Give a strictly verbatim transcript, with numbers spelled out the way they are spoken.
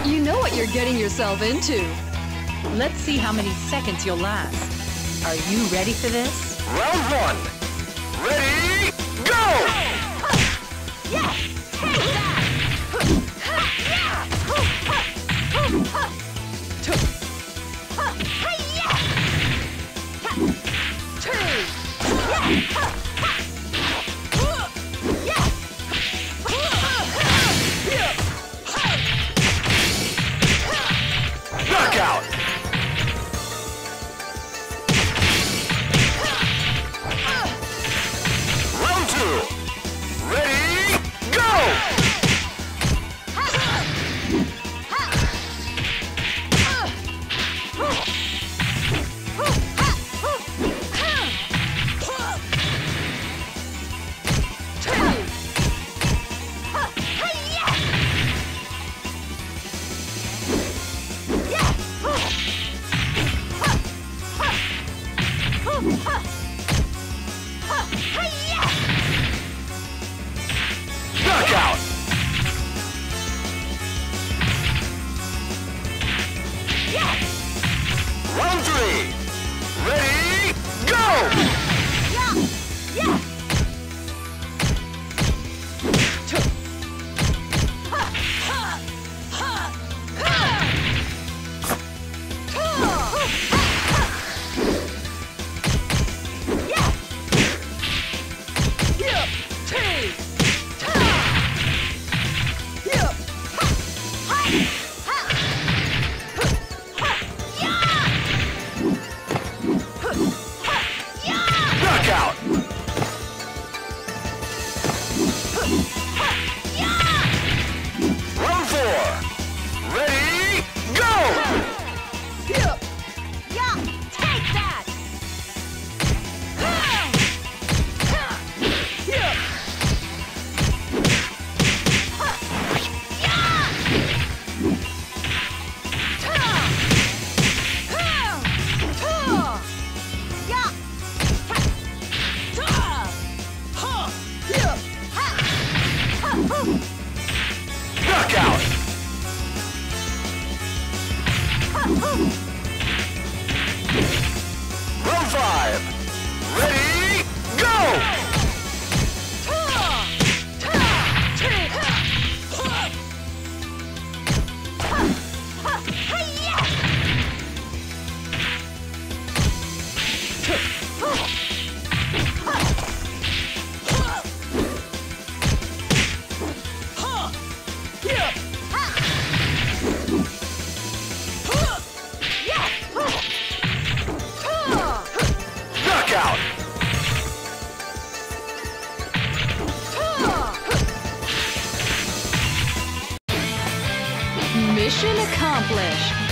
You know what you're getting yourself into. Let's see how many seconds you'll last. Are you ready for this? Round one. Ready, go! Yeah! Take that! Knockout! Round two. Ready, go! Knockout! Round three. Ready, go! Knockout! Round four. Ready, go! Take that! Knockout! Round five. Ready, go! Knockout! Mission accomplished.